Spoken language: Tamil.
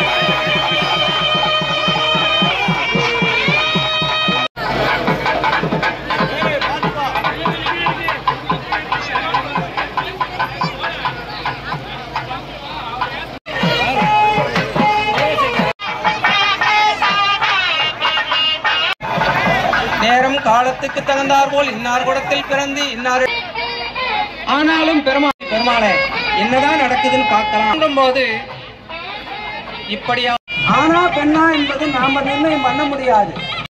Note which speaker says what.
Speaker 1: நேரம் காலத்துக்கு தகுந்தார் போல் இன்னார் குடத்தில் பிறந்து இன்னார் ஆனாலும் பெருமாளே என்னதான் நடக்குதுன்னு பார்க்கலாம் போது இப்படியா ஆனா பெண்ணா என்பது நாம நிர்ணயம் பண்ண முடியாது.